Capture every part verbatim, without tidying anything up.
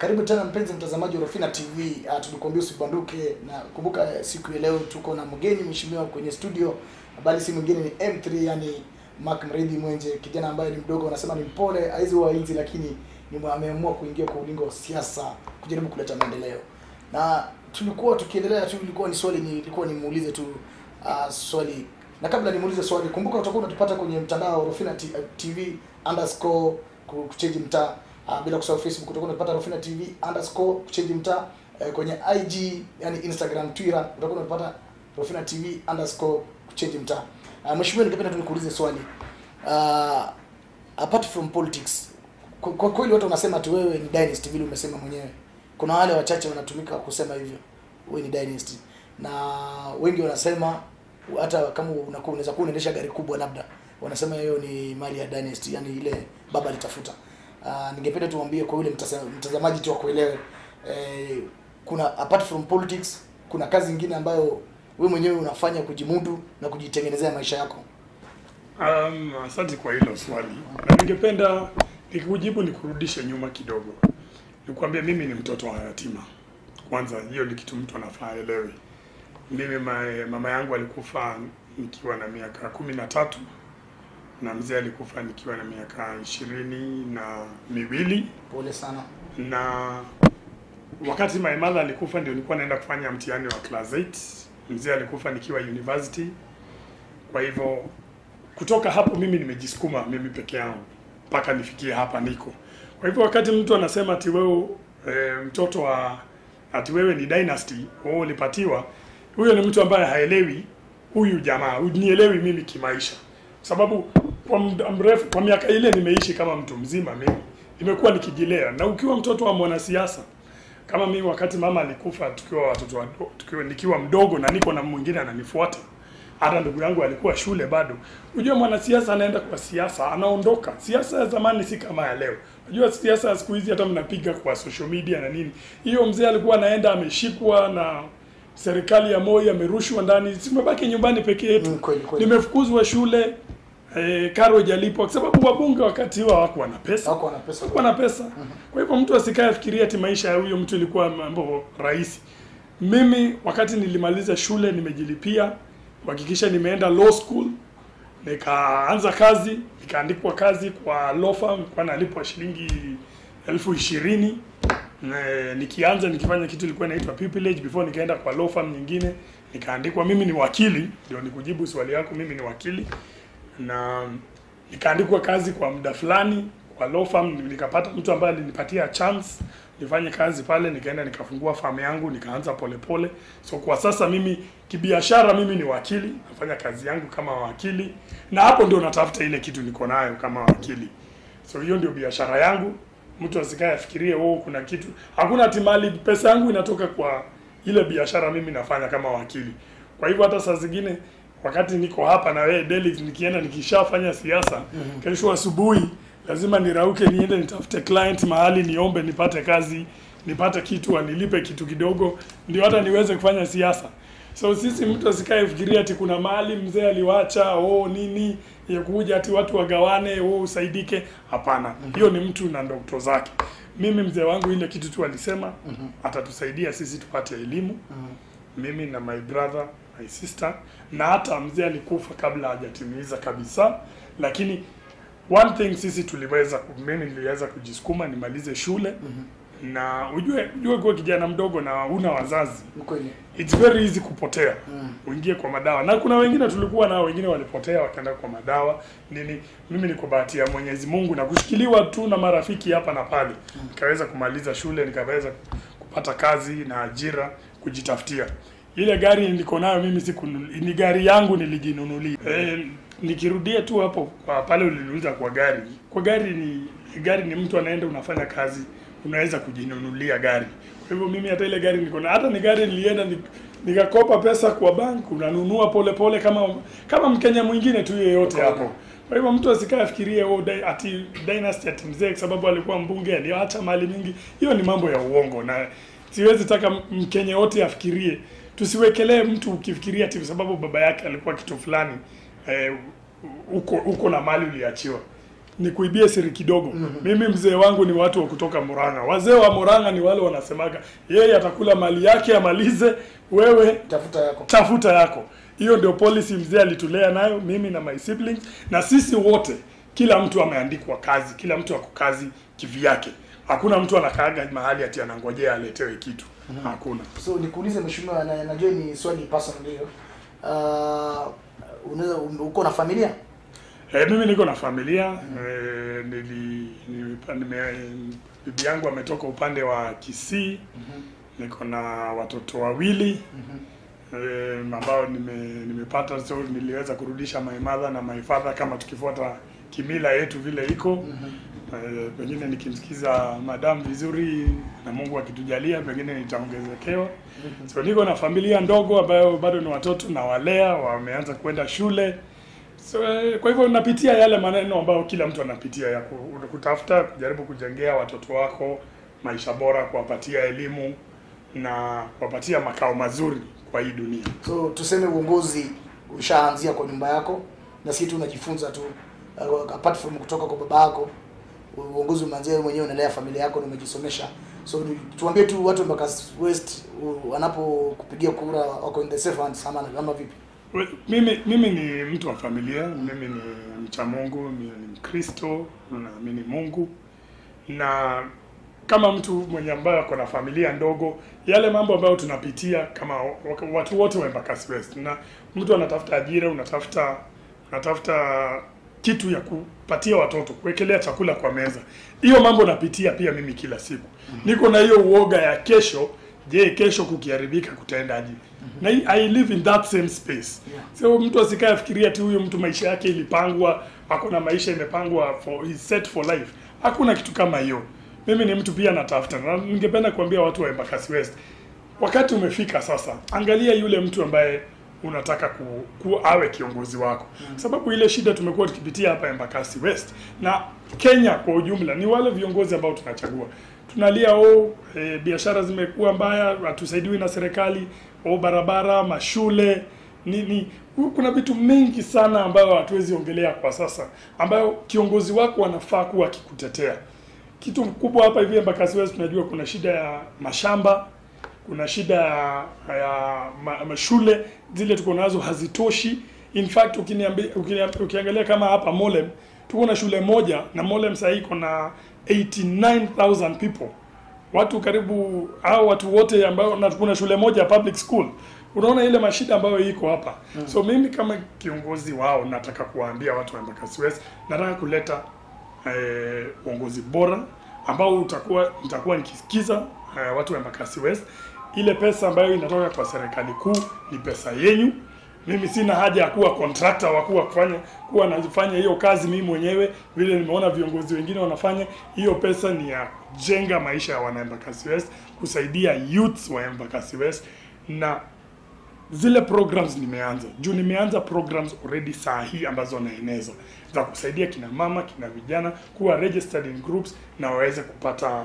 Karibu tena mpenzi mtazamaji wa Rufina T V. Uh, tulikuambia usibanduke, na kumbuka uh, siku ya leo tuko na mgeni mheshimiwa kwenye studio. Bali si mwingine ni M three, yani Murithi Mwenje, kijana ambaye ni mdogo, anasema ni mpole, haizi wa hizi, lakini ni ameamua kuingia kwa ulingo wa siasa kujaribu kuleta maendeleo. Na tulikuwa tukiendelea tu, ilikuwa ni swali ni ilikuwa nimuulize tu uh, swali. Na kabla nimuulize swali, kumbuka utakuwa unatupata kwenye mtandao Rufina T V underscore kuchange mtaa. Uh, bila kusahau Facebook utakuwa unapata Rufina T V underscore kuchange mtaa. Uh, kwenye I G yani Instagram, Twitter utakuwa unapata Rufina T V underscore kuchange mtaa. Uh, mheshimiwa, ningependa tu nikuulize swali. Uh, apart from politics, kwa kweli watu wanasema tu wewe ni dynasty, vile umesema mwenyewe. Kuna wale wachache wanatumika kusema hivyo, wewe ni dynasty. Na wengi wanasema hata kama unakuwa unaweza kuwa unaendesha gari kubwa, labda wanasema hiyo ni mali ya dynasty, yani ile baba alitafuta. Uh, ningependa tuambie kwa yule mtazamaji tu akuelewe, eh, kuna apart from politics kuna kazi nyingine ambayo wewe mwenyewe unafanya kujimudu na kujitengenezea maisha yako. Um, asante kwa hilo swali. Na ningependa nikujibu nikurudishe nyuma kidogo. Nikwambia mimi ni mtoto wa yatima. Kwanza hiyo ni kitu mtu anafaa elewe. Mimi mama yangu alikufa nikiwa na miaka kumi na tatu na mzee alikufa nikiwa na miaka ishirini na miwili. Pole sana. Na wakati my mother alikufa ndio nilikuwa naenda kufanya mtihani wa class eight. Mzee alikufa nikiwa university. Kwa hivyo kutoka hapo mimi nimejisukuma mimi peke yangu mpaka nifikie hapa niko. Kwa hivyo wakati mtu anasema ati wewe e, mtoto wa ati wewe ni dynasty, wewe ulipatiwa, huyo ni mtu ambaye haelewi huyu jamaa, unielewi mimi kimaisha. Sababu kwa muda mrefu, kwa miaka ile nimeishi kama mtu mzima mimi. Nimekuwa nikijilea. Na ukiwa mtoto wa mwanasiasa kama mimi, wakati mama alikufa tukiwa watoto wadogo, tukiwa nikiwa mdogo na niko na mwingine ananifuata. Hata ndugu yangu alikuwa shule bado. Unajua mwanasiasa anaenda kwa siasa, anaondoka. Siasa ya zamani si kama ya leo. Unajua siasa ya siku hizi hata mnapiga kwa social media na nini. Hiyo mzee alikuwa anaenda ameshikwa na serikali ya Moi, amerushwa ndani. Simebaki nyumbani peke yetu. Mm, kweli, kweli. Nimefukuzwa shule. Eh, karo jalipo kwa sababu wabunge wakati huo hawakuwa na pesa. Hawakuwa na pesa. Hawakuwa na pesa. Mm -hmm. Kwa hivyo mtu asikae afikiria ati maisha ya huyo mtu ilikuwa mambo rahisi. Mimi wakati nilimaliza shule nimejilipia, kuhakikisha nimeenda law school, nikaanza kazi, nikaandikwa kazi kwa law firm, kwa nalipwa shilingi elfu ishirini. Nikianza nikifanya kitu ilikuwa inaitwa pupillage before nikaenda kwa law firm nyingine, nikaandikwa. Mimi ni wakili, ndio nikujibu swali yako, mimi ni wakili. Na nikaandikwa kazi kwa muda fulani kwa law firm, nikapata mtu ambaye alinipatia chance nifanye kazi pale, nikaenda nikafungua farm yangu, nikaanza polepole. So kwa sasa mimi kibiashara mimi ni wakili, nafanya kazi yangu kama wakili, na hapo ndio natafuta ile kitu niko nayo kama wakili. So hiyo ndio biashara yangu. Mtu asikae afikirie oh kuna kitu, hakuna ati mali, pesa yangu inatoka kwa ile biashara mimi nafanya kama wakili. Kwa hivyo hata saa zingine wakati niko hapa na wewe Delix, nikienda nikishafanya siasa, mm -hmm. kesho asubuhi lazima nirauke niende nitafute client mahali, niombe nipate kazi, nipate kitu, anilipe kitu kidogo ndio hata niweze kufanya siasa. So sisi mtu asikae fikiria ati kuna mahali mzee aliwacha oh nini ya kuja ati watu wagawane oh usaidike, hapana. Mm -hmm. Hiyo ni mtu na ndoto zake. Mimi mzee wangu ile kitu tu alisema, mm -hmm. atatusaidia sisi tupate elimu. Mm -hmm. Mimi na my brother, my sister, na hata mzee alikufa kabla hajatimiza kabisa, lakini one thing sisi tuliweza, mimi niliweza kujisukuma nimalize shule. Mm -hmm. Na ujue ujue kwa kijana mdogo na una wazazi, ukweli it's very easy kupotea. Mm. Uingie kwa madawa. Na kuna wengine tulikuwa nao, wengine walipotea wakaenda kwa madawa nini. Mimi niko bahati ya Mwenyezi Mungu na kushikiliwa tu na marafiki hapa na pale. Mm. Nikaweza kumaliza shule, nikaweza kupata kazi na ajira, kujitafutia. Ile gari niko nayo mimi siku ni gari yangu nilijinunulia. Eh, nikirudia tu hapo kwa pale uliniuliza kwa gari. Kwa gari ni gari ni mtu anaenda unafanya kazi, unaweza kujinunulia gari. Kwa hivyo mimi hata ile gari niko na, hata ni gari nilienda nikakopa pesa kwa bank, unanunua pole pole kama kama Mkenya mwingine tu yeyote hapo. Kwa hivyo mtu asikae afikirie oh ati dynasty ati mzee sababu alikuwa mbunge aliacha mali mingi. Hiyo ni mambo ya uongo, na siwezi taka Mkenya wote afikirie. Tusiwekelee mtu ukifikiria ati sababu baba yake alikuwa kitu fulani eh, uko uko na mali uliachiwa. nikuibie siri kidogo. Mhm. Mimi mzee wangu ni watu wa kutoka Murang'a. Wazee wa Murang'a ni wale wanasemaga yeye atakula mali yake amalize, wewe Tafuta yako. tafuta yako. Hiyo ndio policy mzee alitulea nayo, mimi na my siblings, na sisi wote, kila mtu ameandikwa kazi, kila mtu ako kazi kivyake. Hakuna mtu anakaaga mahali ati anangojea aletewe kitu. Mm-hmm. Hakuna. So nikuulize mheshimiwa, na najua ni swali personal ndio. Uh, unaweza uko na familia? Eh, mimi niko na familia. Mm-hmm. Eh, nili nime bibi yangu ametoka upande wa Kisii. Mm-hmm. Niko na watoto wawili. Mm-hmm. Eh, ambao nime nimepata, so niliweza kurudisha my mother na my father kama tukifuata kimila yetu vile iko. Mm-hmm. Eh, pengine nikimsikiza madam vizuri na Mungu akitujalia pengine nitaongezekewa. Mm-hmm. So niko na familia ndogo ambayo bado ni watoto na walea, wameanza kwenda shule. So eh, kwa hivyo napitia yale maneno ambayo kila mtu anapitia ya kutafuta kujaribu kujengea watoto wako maisha bora, kuwapatia elimu na kuwapatia makao mazuri kwa hii dunia. So tuseme uongozi ushaanzia kwa nyumba yako na sisi tunajifunza tu, uh, apart from kutoka kwa baba yako, uongozi umeanzia wewe mwenyewe, unalea familia yako na umejisomesha. So tuambie tu watu wa Embakasi West wanapokupigia kura wako in the safe hands ama kama vipi? Mimi mimi ni mtu wa familia, mimi ni mcha Mungu, mimi ni Mkristo, naamini Mungu. Na kama mtu mwenye ambaye ako na familia ndogo, yale mambo ambayo tunapitia kama watu wote wa Embakasi West, na mtu anatafuta ajira, unatafuta unatafuta kitu ya kupatia watoto, kuwekelea chakula kwa meza. Hiyo mambo napitia pia mimi kila siku. Mm-hmm. Niko na hiyo uoga ya kesho, je, kesho kukiharibika kutaendaje? Mm-hmm. Na I live in that same space. Yeah. So mtu asikae afikiria tu huyo mtu maisha yake ilipangwa, ako na maisha imepangwa for is set for life. Hakuna kitu kama hiyo. Mimi ni mtu pia natafuta. Na ningependa kuambia watu wa Embakasi West, wakati umefika sasa, angalia yule mtu ambaye unataka ku, ku awe kiongozi wako. Mm. Sababu ile shida tumekuwa tukipitia hapa Embakasi West na Kenya kwa ujumla ni wale viongozi ambao tunachagua. Tunalia oh, e, biashara zimekuwa mbaya, hatusaidiwi na serikali, oh, barabara, mashule, nini. Kuna vitu mengi sana ambayo hatuwezi ongelea kwa sasa, ambayo kiongozi wako anafaa kuwa akikutetea. Kitu mkubwa hapa hivi Embakasi West tunajua kuna shida ya mashamba, kuna shida ya, ya ma, mashule zile tuko nazo hazitoshi. In fact ukiniambia ukiangalia kama hapa Molem tuko na shule moja, na Molem sasa iko na eighty-nine thousand people. Watu karibu hao watu wote ambao, na kuna shule moja public school. Unaona ile mashida ambayo iko hapa. Mm. So mimi kama kiongozi wao nataka kuwaambia watu wa Embakasi West, nataka kuleta eh, uongozi bora ambao utakuwa nitakuwa nikisikiza eh, watu wa Embakasi West. Ile pesa ambayo inatoka kwa serikali kuu ni pesa yenu. Mimi sina haja ya kuwa contractor wa kuwa kufanya kuwa nafanya hiyo kazi mimi mwenyewe vile nimeona viongozi wengine wanafanya. Hiyo pesa ni ya jenga maisha ya wana Embakasi West, kusaidia youths wa Embakasi West, na zile programs nimeanza. Juu nimeanza programs already saa hii ambazo naeneza za kusaidia kina mama, kina vijana kuwa registered in groups na waweze kupata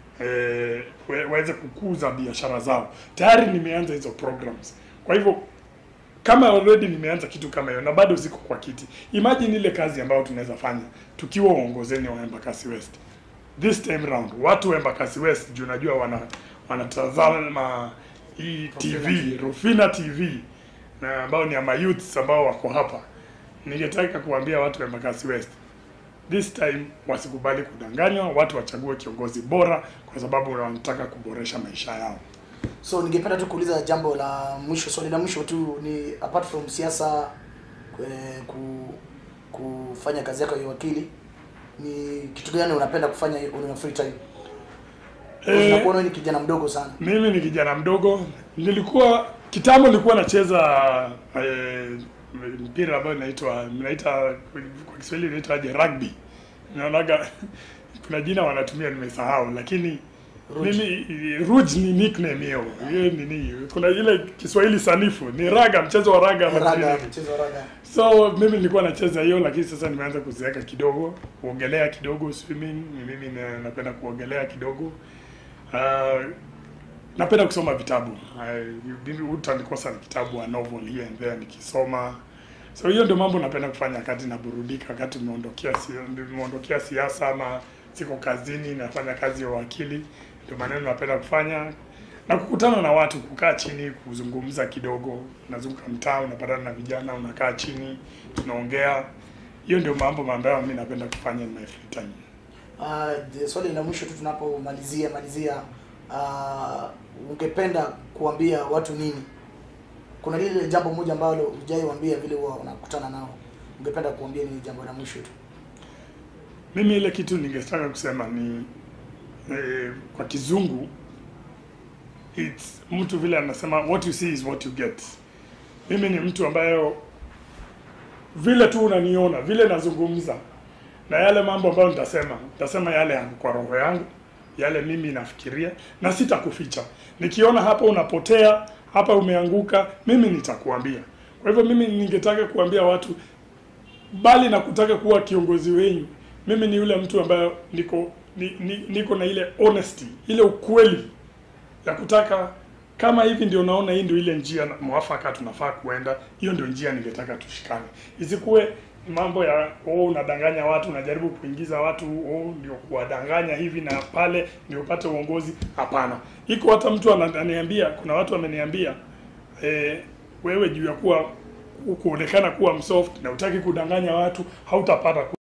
eh, waweze kukuza biashara zao. Tayari nimeanza hizo programs. Kwa hivyo kama already nimeanza kitu kama hiyo na bado ziko kwa kiti, imagine ile kazi ambayo tunaweza fanya tukiwa uongozeni wa Embakasi West. This time round watu wa Embakasi West juu najua wana wanatazama hii T V, Rufina T V, na ambao ni ama youths ambao wako hapa. Ningetaka kuambia watu wa Embakasi West, this time wasikubali kudanganywa, watu wachague kiongozi bora kwa sababu wanataka kuboresha maisha yao. So ningependa tu kuuliza jambo la mwisho, swali la mwisho tu ni apart from siasa, ku, kufanya kazi yako ya wakili, ni kitu gani unapenda kufanya una free time? Eh, unakuwa ni kijana mdogo sana. Mimi ni kijana mdogo. Nilikuwa kitambo nilikuwa nacheza eh, mpira ambao inaitwa inaita kwa Kiswahili inaitwa aje, rugby. Naonaga kuna jina wanatumia nimesahau, lakini mimi Ruj ni nickname hiyo. Hiyo ni nini? Kuna ile Kiswahili sanifu ni raga, mchezo wa raga ama raga, mchezo wa raga. So mimi nilikuwa nacheza hiyo, lakini sasa nimeanza kuzeeka kidogo, kuogelea kidogo, swimming. Mimi napenda kuogelea kidogo. Uh, napenda kusoma vitabu. I utanikosa na kitabu a novel here and there nikisoma. So hiyo ndio mambo napenda kufanya wakati naburudika, wakati nimeondokea nimeondokea siasa ama siko kazini nafanya kazi ya wakili. Ndio maneno napenda kufanya, na kukutana na watu, kukaa chini kuzungumza kidogo, nazunguka mtaa, unapatana na vijana, unakaa chini, tunaongea. Hiyo ndio mambo ambayo mimi napenda kufanya in my free time. Uh, swali la mwisho tu tunapomalizia malizia, uh, ungependa kuambia watu nini? Kuna lile jambo moja ambalo hujaiwaambia vile huwa unakutana nao, ungependa kuambia nini jambo la mwisho tu? Mimi ile kitu ningetaka kusema ni eh, kwa kizungu it's mtu vile anasema what you see is what you get. Mimi ni mtu ambayo vile tu unaniona, vile nazungumza na yale mambo ambayo nitasema, nitasema yale yangu kwa roho yangu, yale mimi nafikiria, na sitakuficha. Nikiona hapa unapotea, hapa umeanguka, mimi nitakuambia. Kwa hivyo mimi ningetaka kuambia watu, bali na kutaka kuwa kiongozi wenu, mimi ni yule mtu ambaye niko ni, ni, niko na ile honesty, ile ukweli ya kutaka kama hivi ndio naona hii ndio ile njia mwafaka tunafaa kuenda, hiyo ndio njia ningetaka tushikane. Isikuwe mambo ya oh unadanganya watu, unajaribu kuingiza watu oh ndio kuwadanganya hivi na pale ndio upate uongozi. Hapana. Iko hata mtu ananiambia, kuna watu wameniambia eh, wewe juu ya kuwa kuonekana kuwa msoft na utaki kudanganya watu hautapata